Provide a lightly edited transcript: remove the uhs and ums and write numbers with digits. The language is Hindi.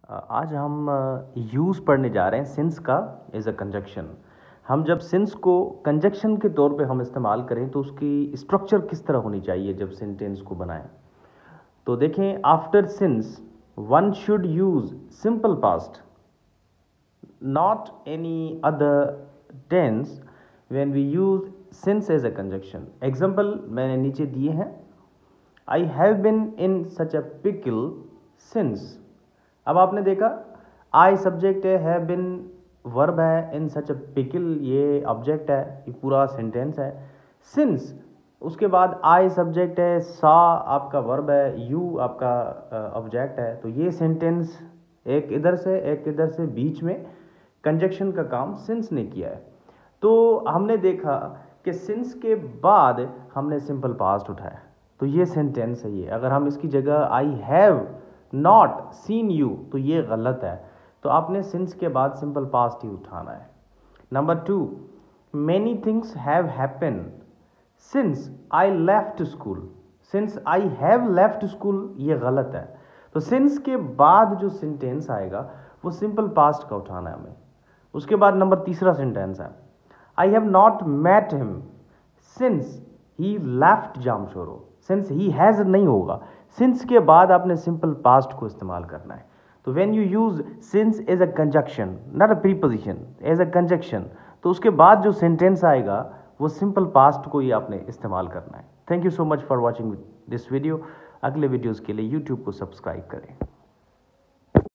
आज हम यूज़ पढ़ने जा रहे हैं सिंस का एज अ कंजक्शन। हम जब सिंस को कंजक्शन के तौर पे हम इस्तेमाल करें तो उसकी स्ट्रक्चर किस तरह होनी चाहिए जब सेंटेंस को बनाएं। तो देखें, after since one should use simple past, not any other tense when we use since as a conjunction. Example मैंने नीचे दिए हैं। I have been in such a pickle since. अब आपने देखा, आई सब्जेक्ट है, हैव बिन वर्ब है, इन सच अ पिकल ये ऑब्जेक्ट है, ये पूरा सेंटेंस है। सिंस उसके बाद आई सब्जेक्ट है, सा आपका वर्ब है, यू आपका ऑब्जेक्ट है। तो ये सेंटेंस एक इधर से बीच में कंजक्शन का काम सिंस ने किया है। तो हमने देखा कि सिंस के बाद हमने सिंपल पास्ट उठाया, तो ये सेंटेंस है ये। अगर हम इसकी जगह I have not seen you तो ये गलत है। तो आपने सिंस के बाद सिंपल पास्ट ही उठाना है। Number 2, many things have happen since I left school. Since I have left school ये गलत है। तो सिंस के बाद जो सेंटेंस आएगा वो सिंपल पास्ट का उठाना है हमें। उसके बाद नंबर 3 सेंटेंस है, I have not met him since he left Jamshoro. Since he has नहीं होगा, सिंस के बाद आपने सिंपल पास्ट को इस्तेमाल करना है। तो when you use since as a conjunction, not a preposition, as a conjunction, तो उसके बाद जो सेंटेंस आएगा वो सिंपल पास्ट को ही आपने इस्तेमाल करना है। Thank you so much for watching this video. अगले वीडियोज़ के लिए यूट्यूब को सब्सक्राइब करें।